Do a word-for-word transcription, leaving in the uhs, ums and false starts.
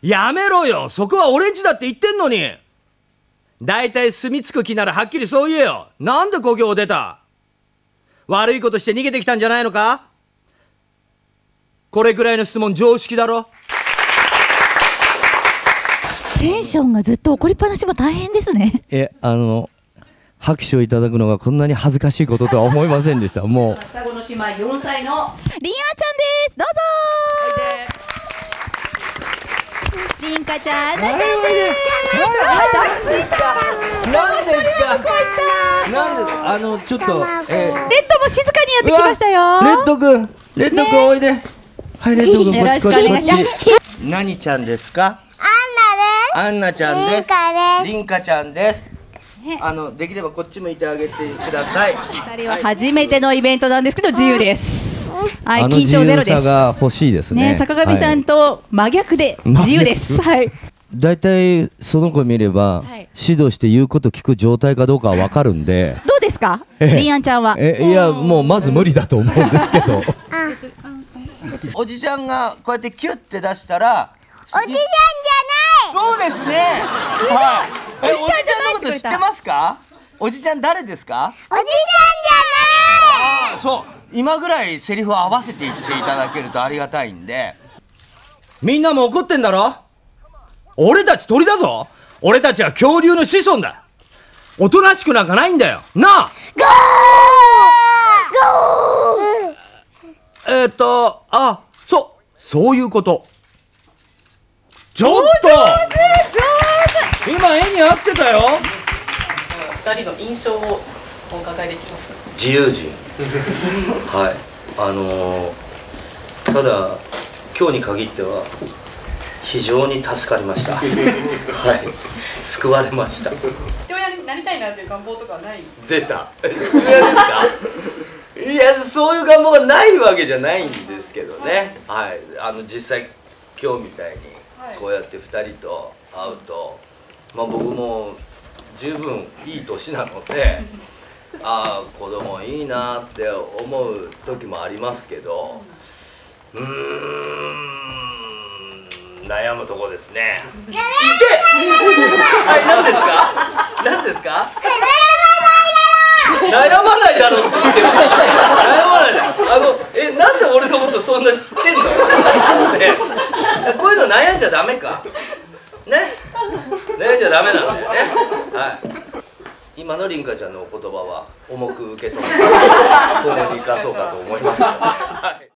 やめろよ、そこは俺んちだって言ってんのに。だいたい住み着く気ならはっきりそう言えよ。なんで故郷を出た？悪いことして逃げてきたんじゃないのか？これくらいの質問常識だろ。 テンションがずっと怒りっぱなしも大変ですね。 え、あの拍手をいただくのがこんなに恥ずかしいこととは思いませんでした。もう双子の姉妹よんさいのりんあちゃんです。どうぞー。りんかちゃん、あなちゃんです。 何ですか。なんで、あのちょっと、えー、 レッドも静かにやってきましたよ。 レッド君、レッド君おいで。はい、レッド君こっちこっちこっち。 何ちゃんですか？アンナちゃんです。リンカちゃんです。あのできればこっち向いてあげてください。 ふたりは初めてのイベントなんですけど自由です。はい、 あの緊張ゼロです。 自由さが欲しいですね。 ね、坂上さんと真逆で自由です。はい。 だいたいその子見れば、はい、指導して言うこと聞く状態かどうかはわかるんで。 どうですか、りんあんちゃんは。 え、いやもうまず無理だと思うんですけど。 おじちゃんがこうやってキュッて出したら。 おじちゃんじゃない。 そうですね。はい。おじちゃんのこと知ってますか？おじちゃん誰ですか？ おじちゃんじゃない。 そう、今ぐらいセリフを合わせて言っていただけるとありがたいんで。みんなも怒ってんだろ？俺たち鳥だぞ。俺たちは恐竜の子孫だ。おとなしくなんかないんだよなあ。 ゴーゴーえーっとあ、そう、そういうこと。ちょっと今絵に合ってたよ。 ふたりの印象をお伺いできますか？ 自由人はい、あのー、ただ今日に限っては非常に助かりましたはい、救われました。 父親になりたいなという願望とかはない？ 出た父親ですか？いや、そういう願望がないわけじゃないんですけどね。はい、あの実際今日みたいにこうやってふたりと会うと、まあ、僕も十分いい年なのでああ子供いいなって思う時もありますけど、うーん悩むとこですね。いけはい、何ですか何ですか悩まないだろうって言ってる。悩まないだろ。あのえなんで俺のことそんな知ってんのね。こういうの悩んじゃダメかね。悩んじゃダメなんだよね。はい、今のりんかちゃんのお言葉は重く受け止めて今後に生かそうかと思いますので。